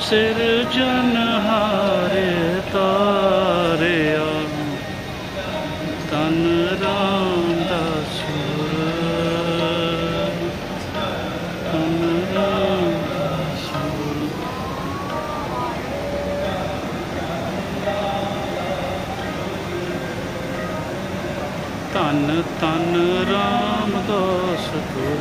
सिरजनहारे तारिया तन रामदास सुर तन रामदास सुर तन तन रामदास गुर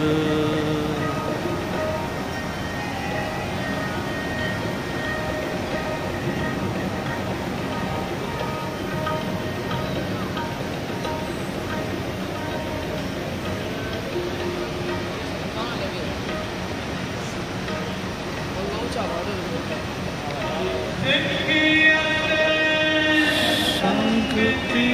संगति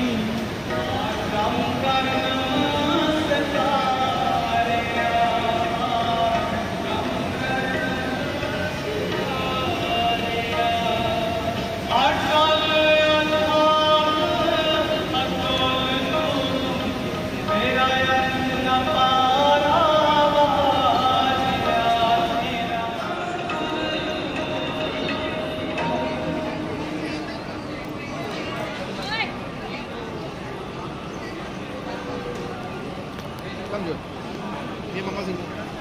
lanjut. Terima kasih.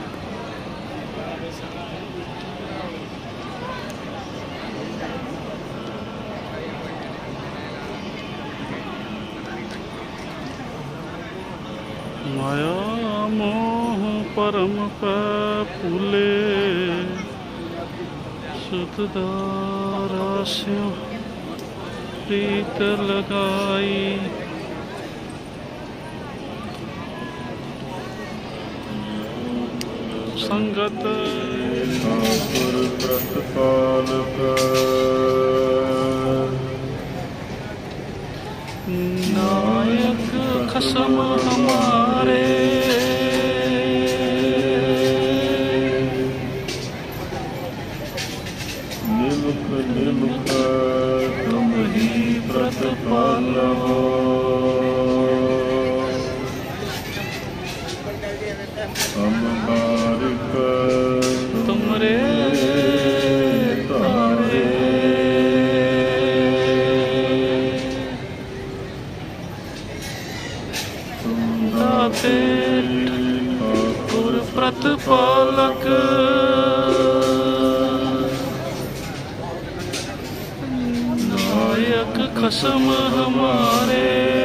माया मोह परम फूले सुतदारास्यों प्रीत लगाई संगत प्रतिपालक नायक खसम हमारे निमुख निमुख तुम ही प्रतिपालक संहारिक तुमरे तारे दाते ठाकुर प्रतिपालक नायक खसम हमारे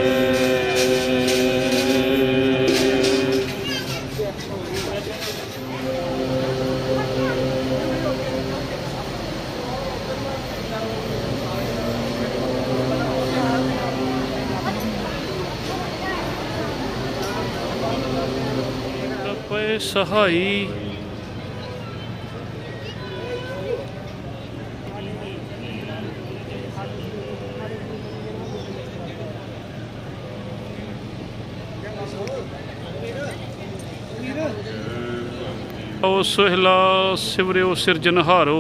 सहाई ओ सुहला सिवरियो सिरजनहारो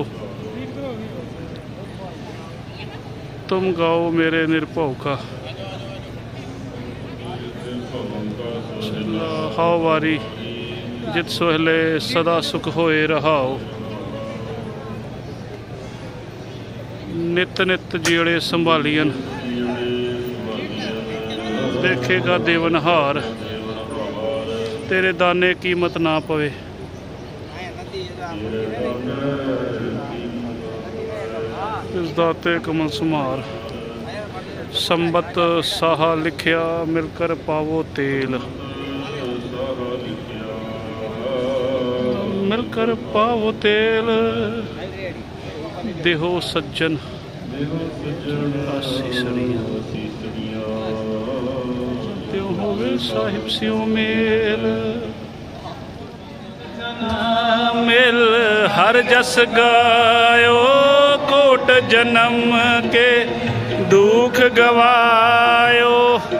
तुम गाओ मेरे निर्भव का हाओ वारी जित सोहले सदा सुख होए रहाओ नित नित जीड़े संभालियन देखेगा देवनहार तेरे दाने कीमत ना पवे इस दाते कमल सुमार संबत साहा लिखिया मिलकर पावो तेल मिलकर पावो तेल देहो सज्जन त्यो होवे साहिब सियों मेल मिल हर जस गायो कोट जन्म के दुख गवायो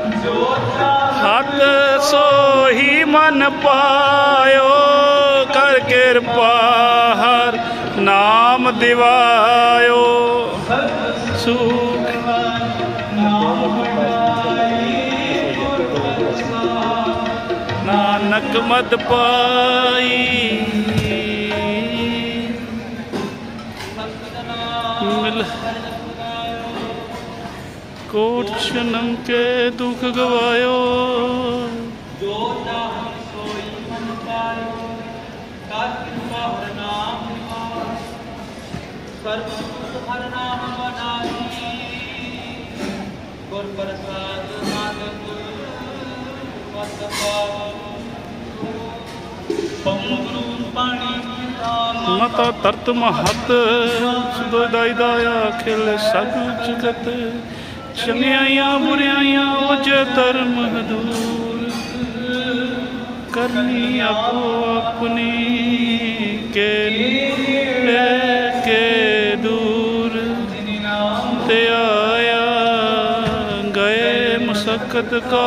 हत सो ही मन पायो कर कृपा हर नाम दिवायो सुख नानक मद पाई मिल कोट जन्म के दुख गवायो मता तरत महत सुदाई दाया खिल सब जगत चंगियाइयां बुरियाइयां वजह धर्म दूर करनी आपो अपनी के लेके दूर ते आया गए मशक्कत का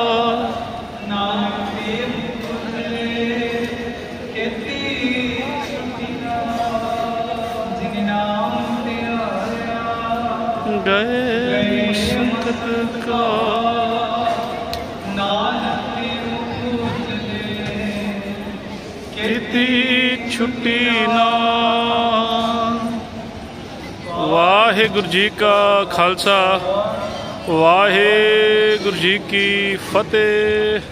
गए मशक्कत का किती छुट्टी ना। वाहिगुरु जी का खालसा वाहिगुरु जी की फतेह।